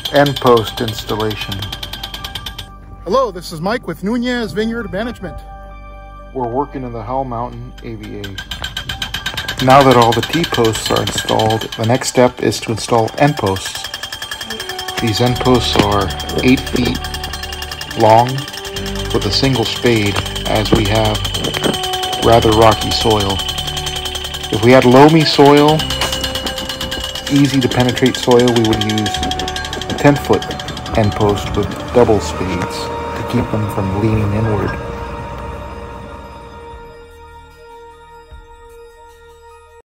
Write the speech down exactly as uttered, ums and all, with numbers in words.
End post installation. Hello, this is Mike with Nunez Vineyard Management. We're working in the Howell Mountain A V A. Now that all the T-posts are installed, the next step is to install end posts. These end posts are eight feet long with a single spade, as we have rather rocky soil. If we had loamy soil, easy to penetrate soil, we would use a ten foot end post with double spades to keep them from leaning inward.